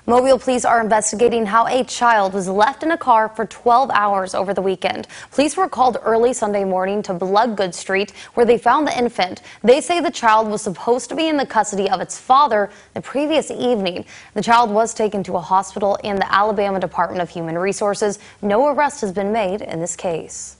Mobile police are investigating how a child was left in a car for 12 hours over the weekend. Police were called early Sunday morning to Bloodgood Street, where they found the infant. They say the child was supposed to be in the custody of its father the previous evening. The child was taken to a hospital and the Alabama Department of Human Resources. No arrest has been made in this case.